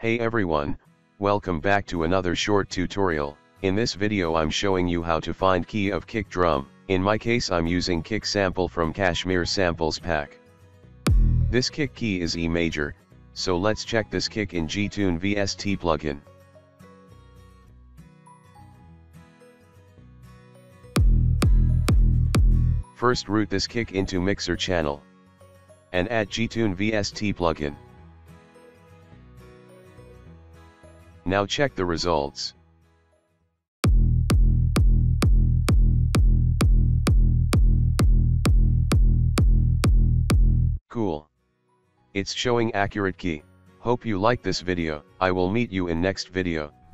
Hey everyone, welcome back to another short tutorial. In this video I'm showing you how to find key of kick drum. In my case I'm using kick sample from Kashmir Samples pack. This kick key is E major, so let's check this kick in G-Tune Vst Plugin. First route this kick into mixer channel. And add G-Tune Vst Plugin. Now check the results. Cool. It's showing accurate key. Hope you like this video. I will meet you in next video.